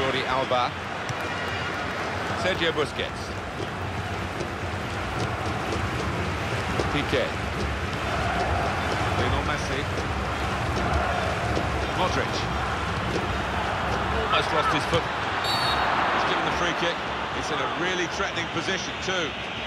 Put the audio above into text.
Jordi Alba. Sergio Busquets. Piqué. Lionel Messi. Modric. Almost lost his foot. He's given the free kick. He's in a really threatening position too.